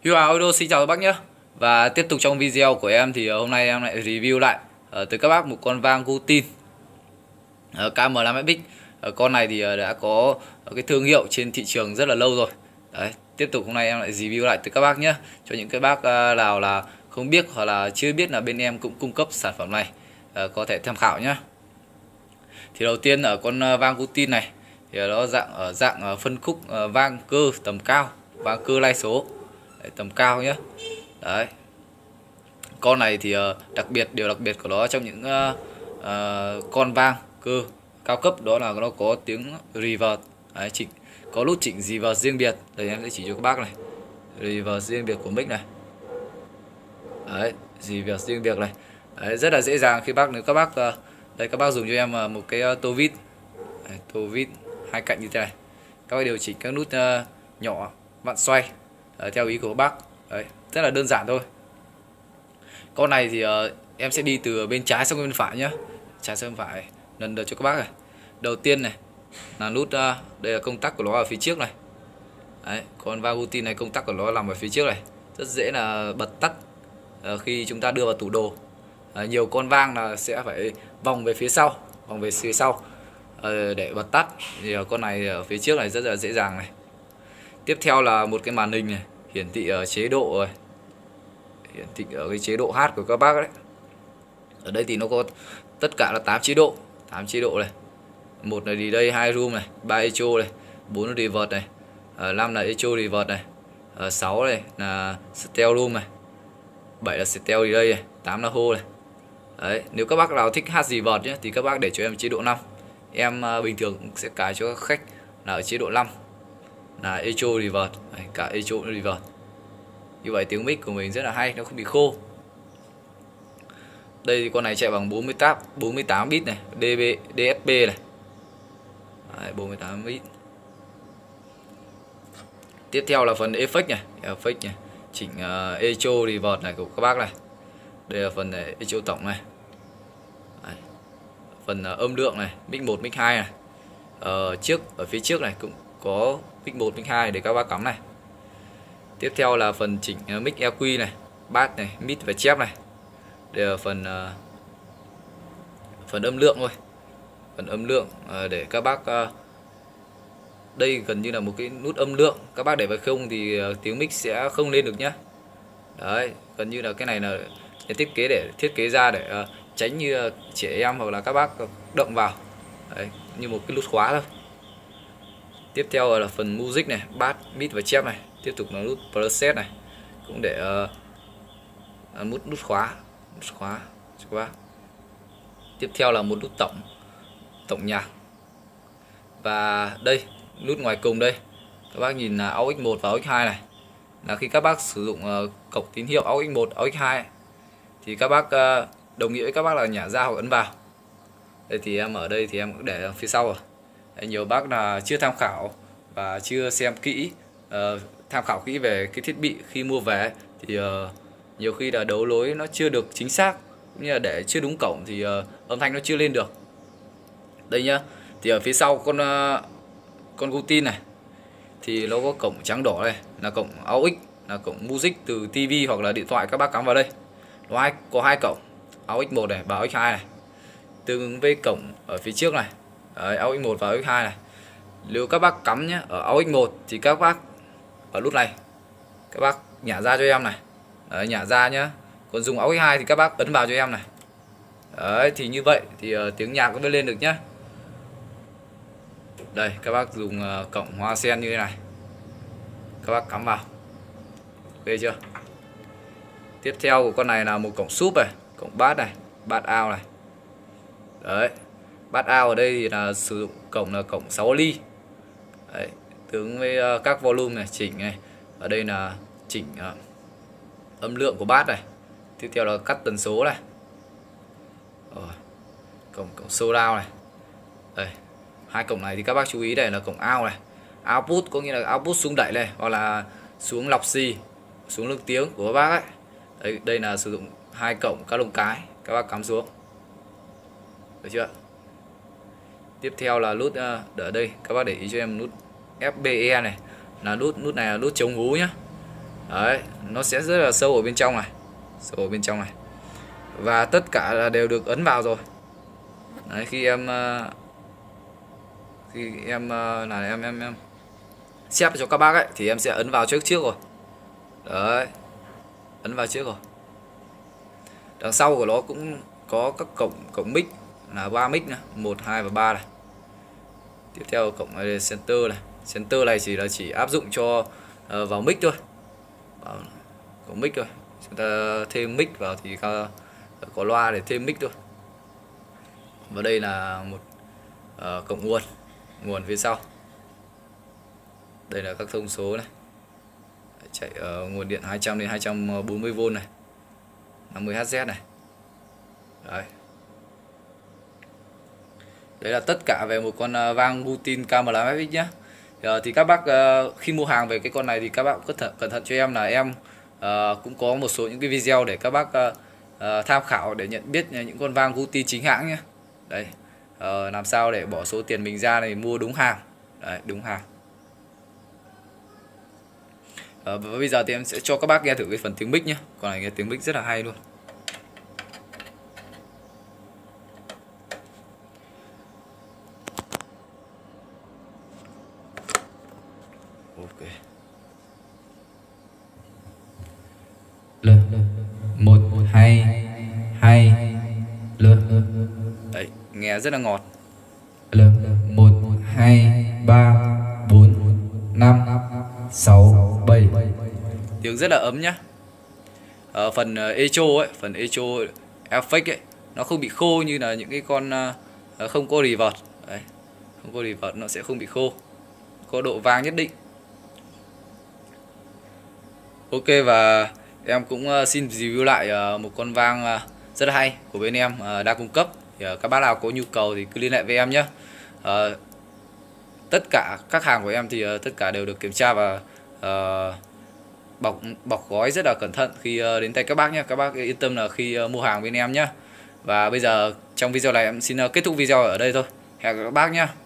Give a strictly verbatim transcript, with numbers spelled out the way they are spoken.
Huy Hoàng Audio xin chào các bác nhé. Và tiếp tục trong video của em thì hôm nay em lại review lại uh, tới các bác một con vang Gutin uh, K M năm X. uh, Con này thì uh, đã có uh, cái thương hiệu trên thị trường rất là lâu rồi. Đấy, tiếp tục hôm nay em lại review lại tới các bác nhé. Cho những cái bác uh, nào là không biết hoặc là chưa biết là bên em cũng cung cấp sản phẩm này, uh, có thể tham khảo nhé. Thì đầu tiên ở con uh, vang Gutin này thì nó dạng ở dạng uh, phân khúc uh, vang cơ tầm cao, vang cơ lai số. Đấy, tầm cao nhé. Đấy, con này thì uh, đặc biệt điều đặc biệt của nó trong những uh, uh, con vang cơ cao cấp đó là nó có tiếng reverb. Đấy, chỉnh có nút chỉnh reverb riêng biệt. Đây em sẽ chỉ cho các bác này, reverb riêng biệt của mic này. Đấy, reverb riêng biệt này. Đấy, rất là dễ dàng khi bác nếu các bác uh, đây các bác dùng cho em uh, một cái uh, tô vít, Đấy, tô vít hai cạnh như thế này. Các bác điều chỉnh các nút uh, nhỏ vặn xoay Đấy, theo ý của các bác. Đấy, rất là đơn giản thôi. Con này thì uh, em sẽ đi từ bên trái sang bên phải nhé. Trái sang bên phải lần lượt cho các bác này. Đầu tiên này là nút uh, đây là công tắc của nó ở phía trước này. Đấy, con vang Gutin này công tắc của nó nằm ở phía trước này, rất dễ là bật tắt uh, khi chúng ta đưa vào tủ đồ. uh, Nhiều con vang là sẽ phải vòng về phía sau, vòng về phía sau uh, để bật tắt. Thì uh, con này ở phía trước này rất là dễ dàng này. Tiếp theo là một cái màn hình này, hiển thị ở chế độ rồi, hiển thị ở cái chế độ hát của các bác đấy. Ở đây thì nó có tất cả là tám chế độ, tám chế độ này. Một là đi đây, hai room này, ba echo này, bốn là reverb này, năm là echo reverb này, sáu này là stereo room này, bảy là stereo đi đây này, tám là hô này. Đấy, nếu các bác nào thích hát reverb nhé thì các bác để cho em chế độ năm. Em bình thường sẽ cài cho các khách là ở chế độ năm, là echo reverb, cả echo reverb. Như vậy tiếng mic của mình rất là hay, nó không bị khô. Đây thì con này chạy bằng bốn mươi tám bit này, đê bê, đê ét pê này. Đấy, bốn mươi tám bit. Tiếp theo là phần effect này, effect này, chỉnh uh, echo reverb này của các bác này. Đây là phần này, echo tổng này. Đấy, phần uh, âm lượng này, mic một, mic hai này. Ở trước ở phía trước này cũng có mic một, mic hai để các bác cắm này. Tiếp theo là phần chỉnh uh, mic e quy này, bass này, mid và chép này. Đây là phần uh, phần âm lượng thôi, phần âm lượng uh, để các bác uh, đây gần như là một cái nút âm lượng. Các bác để vào không thì uh, tiếng mic sẽ không lên được nhá. Đấy, gần như là cái này là thiết kế để thiết kế ra để uh, tránh như uh, trẻ em hoặc là các bác động vào. Đấy, như một cái nút khóa thôi. Tiếp theo là phần music này, bass, mid và chép này. Tiếp tục là nút preset này, cũng để uh, nút nút khóa, nút khóa cho các bác. Tiếp theo là một nút tổng, tổng nhạc. Và đây, nút ngoài cùng đây, các bác nhìn là a u ích một và a u ích hai này. Là khi các bác sử dụng uh, cổng tín hiệu a u ích một, a u ích hai thì các bác uh, đồng nghĩa với các bác là nhả ra hoặc ấn vào. Đây thì em ở đây thì em cũng để phía sau rồi. Đấy, nhiều bác là chưa tham khảo và chưa xem kỹ, uh, tham khảo kỹ về cái thiết bị khi mua về thì uh, nhiều khi là đấu lối nó chưa được chính xác, cũng như là để chưa đúng cổng thì uh, âm thanh nó chưa lên được. Đây nhá, thì ở phía sau con uh, con Gutin này thì nó có cổng trắng đỏ này, là cổng a u ích, là cổng music từ tivi hoặc là điện thoại các bác cắm vào đây. Nó hai, có hai cổng, a u ích một này và a u ích hai này, tương ứng với cổng ở phía trước này. Đấy, a u ích một và a u ích hai này. Nếu các bác cắm nhé ở a u ích một thì các bác ở nút này các bác nhả ra cho em này. Đấy, nhả ra nhá. Còn dùng a u ích hai thì các bác ấn vào cho em này. Đấy, thì như vậy thì uh, tiếng nhạc mới lên được nhá. Đây, các bác dùng uh, cổng hoa sen như thế này, các bác cắm vào, ok chưa? Tiếp theo của con này là một cổng súp này, cổng bass này, bass out này. Đấy, bass out ở đây thì là sử dụng cổng là cổng sáu ly. Đấy, tương với uh, các volume này, chỉnh này. Ở đây là chỉnh uh, âm lượng của bass này. Tiếp theo là cắt tần số này. Rồi, cổng cổng sound out này. Đây, hai cổng này thì các bác chú ý đây là cổng out này, output có nghĩa là output xuống đẩy này, hoặc là xuống lọc xì, xuống lượng tiếng của các bác ấy. Đây, đây là sử dụng hai cổng các lông cái, các bác cắm xuống, được chưa? Tiếp theo là nút uh, ở đây các bác để ý cho em nút ép bê e này, là nút nút này là nút chống hú nhá. Đấy, nó sẽ rất là sâu ở bên trong này, sâu ở bên trong này. Và tất cả là đều được ấn vào rồi. Đấy, khi em khi em là em em em xếp cho các bác ấy thì em sẽ ấn vào trước trước rồi. Đấy, ấn vào trước rồi. Đằng sau của nó cũng có các cổng cổng mic là ba mic này, một, hai và ba này. Tiếp theo cổng này là center này. Center này chỉ là chỉ áp dụng cho uh, vào mic thôi. Vào cổng mic thôi. Chúng ta thêm mic vào thì có, có loa để thêm mic thôi. Và đây là một uh, cổng nguồn, nguồn phía sau. Đây là các thông số này. Chạy ở uh, nguồn điện hai trăm đến hai trăm bốn mươi vôn này, năm mươi héc này. Đấy. Đấy là tất cả về một con uh, vang Gutin K mười lăm F X nhé. Uh, thì các bác uh, khi mua hàng về cái con này thì các bác cẩn thận cẩn thận cho em là em uh, cũng có một số những cái video để các bác uh, uh, tham khảo để nhận biết những con vang Gutin chính hãng nhé. Đấy, uh, làm sao để bỏ số tiền mình ra này mua đúng hàng. Đấy, đúng hàng. Uh, và bây giờ thì em sẽ cho các bác nghe thử cái phần tiếng mic nhé. Con này nghe tiếng mic rất là hay luôn. Ok. L một hai hai L. Đấy, nghe rất là ngọt. L một hai ba bốn năm sáu bảy. Tiếng rất là ấm nhá. Ở phần echo ấy, phần echo effect ấy, nó không bị khô như là những cái con uh, không có reverb. Đấy, không có reverb nó sẽ không bị khô, có độ vang nhất định. Ok, và em cũng uh, xin review lại uh, một con vang uh, rất là hay của bên em uh, đang cung cấp. Thì, uh, các bác nào có nhu cầu thì cứ liên hệ với em nhé. Uh, tất cả các hàng của em thì uh, tất cả đều được kiểm tra và uh, bọc bọc gói rất là cẩn thận khi uh, đến tay các bác nhé. Các bác yên tâm là khi uh, mua hàng bên em nhé. Và bây giờ trong video này em xin uh, kết thúc video ở đây thôi. Hẹn gặp các bác nhé.